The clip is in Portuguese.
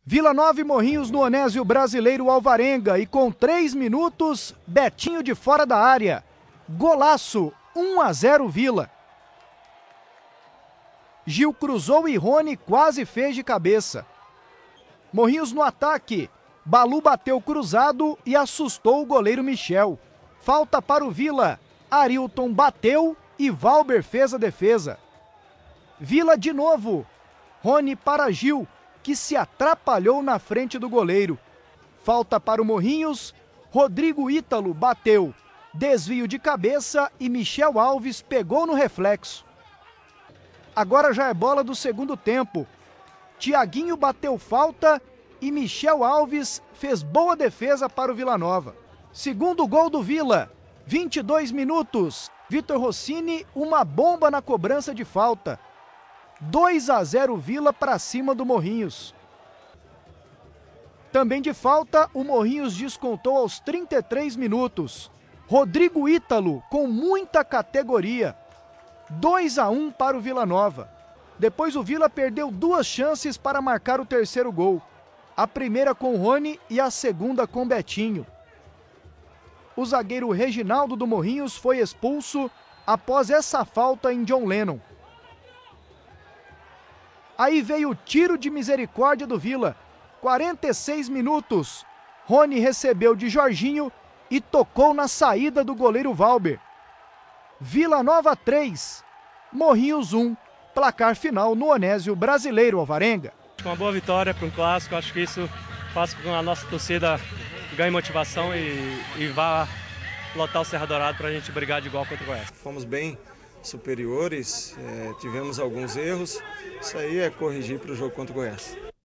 Vila Nova e Morrinhos no Onésio Brasileiro Alvarenga e com 3 minutos, Betinho de fora da área. Golaço, 1-0 Vila. Gil cruzou e Rony quase fez de cabeça. Morrinhos no ataque. Balu bateu cruzado e assustou o goleiro Michel. Falta para o Vila. Arilton bateu e Valber fez a defesa. Vila de novo. Rony para Gil, que se atrapalhou na frente do goleiro. Falta para o Morrinhos. Rodrigo Ítalo bateu. Desvio de cabeça e Michel Alves pegou no reflexo. Agora já é bola do segundo tempo. Tiaguinho bateu falta e Michel Alves fez boa defesa para o Vila Nova. Segundo gol do Vila, 22 minutos. Vitor Rossini, uma bomba na cobrança de falta. 2-0 Vila para cima do Morrinhos. Também de falta, o Morrinhos descontou aos 33 minutos. Rodrigo Ítalo com muita categoria. 2-1 para o Vila Nova. Depois o Vila perdeu 2 chances para marcar o terceiro gol. A primeira com Rony e a segunda com Betinho. O zagueiro Reginaldo do Morrinhos foi expulso após essa falta em John Lennon. Aí veio o tiro de misericórdia do Vila. 46 minutos. Rony recebeu de Jorginho e tocou na saída do goleiro Valber. Vila Nova 3, Morrinhos 1. Placar final no Onésio Brasileiro Alvarenga. Uma boa vitória para um clássico. Acho que isso faz com que a nossa torcida ganhe motivação e vá lotar o Serra Dourado para a gente brigar de igual contra o Goiás. Fomos bem superiores, tivemos alguns erros. Isso aí é corrigir para o jogo contra o Goiás.